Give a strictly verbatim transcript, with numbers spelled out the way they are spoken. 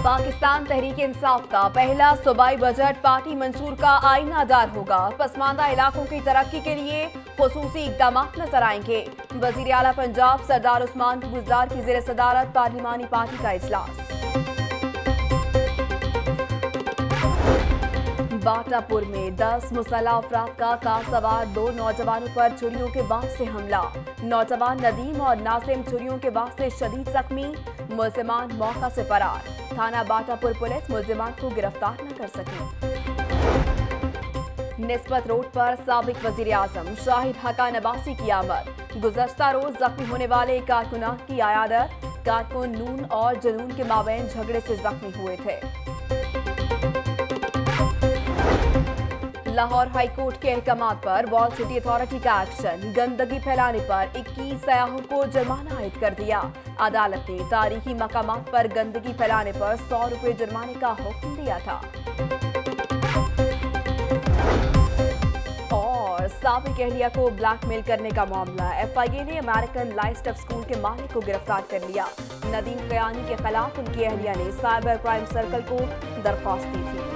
पाकिस्तान तहरीक इंसाफ का पहला सूबाई बजट पार्टी मंशूर का आईनादार होगा। पसमानदा इलाकों की तरक्की के लिए खुसूसी इकदाम नजर आएंगे। वजीर आला पंजाब सरदार उस्मान बुज़दार की ज़ेर सदारत पार्लिमानी पार्टी का इजलास। बाटापुर में दस मुसल्लह अफराद का कार सवार दो नौजवानों पर छुरियों के बाद से हमला। नौजवान नदीम और नासिम छुरियों के बाद से शदीद जख्मी, मुलजिमान मौका से फरार। थाना बाटापुर पुलिस मुलजिमान को गिरफ्तार न कर सकी। निस्बत रोड पर साबिक वजीर आजम शाहिद खकान अब्बासी की आमद। गुज़श्ता रोज जख्मी होने वाले कारकुनान की आयादत। कारकुन नून और जुनून के माबैन झगड़े से जख्मी हुए थे। लाहौर हाई कोर्ट के अहकामात पर वॉल सिटी अथॉरिटी का एक्शन। गंदगी फैलाने पर इक्कीस सयाहों को जुर्माना आयद कर दिया। अदालत ने तारीखी मकामात पर गंदगी फैलाने पर सौ रुपए जुर्माने का हुक्म दिया था। और साबिक एहलिया को ब्लैकमेल करने का मामला। एफ आई ए ने अमेरिकन लाइफस्टाइल स्कूल के मालिक को गिरफ्तार कर लिया। नदीम कयानी के खिलाफ उनकी एहलिया ने साइबर क्राइम सर्कल को दरख्वास्त दी थी।